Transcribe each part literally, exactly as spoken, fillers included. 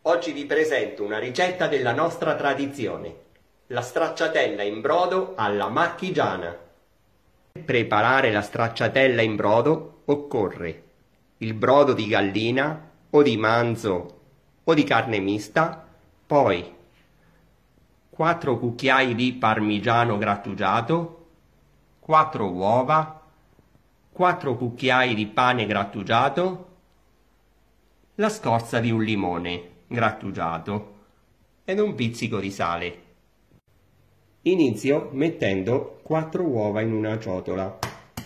Oggi vi presento una ricetta della nostra tradizione, la stracciatella in brodo alla marchigiana. Per preparare la stracciatella in brodo occorre il brodo di gallina o di manzo o di carne mista, poi quattro cucchiai di parmigiano grattugiato, quattro uova, quattro cucchiai di pane grattugiato, la scorza di un limone grattugiato ed un pizzico di sale. Inizio mettendo quattro uova in una ciotola.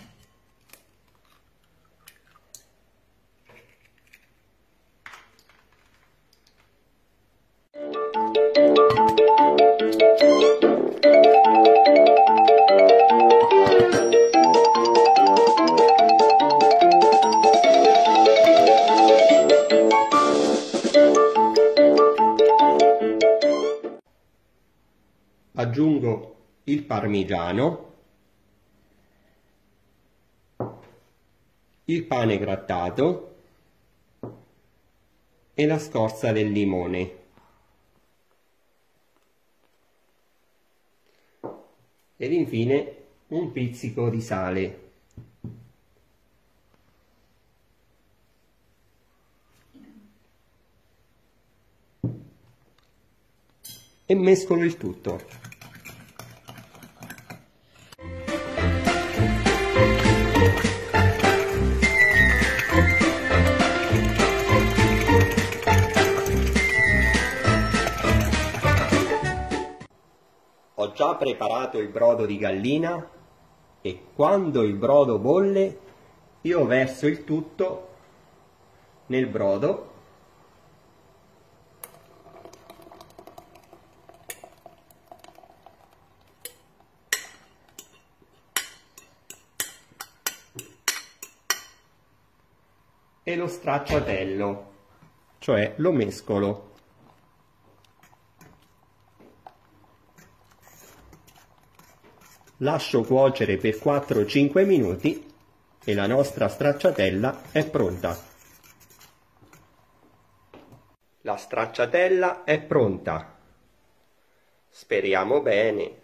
Aggiungo il parmigiano, il pane grattato e la scorza del limone. Ed infine un pizzico di sale. E mescolo il tutto. Ho già preparato il brodo di gallina e quando il brodo bolle io verso il tutto nel brodo e lo stracciatello, cioè lo mescolo. Lascio cuocere per quattro cinque minuti e la nostra stracciatella è pronta. La stracciatella è pronta. Speriamo bene.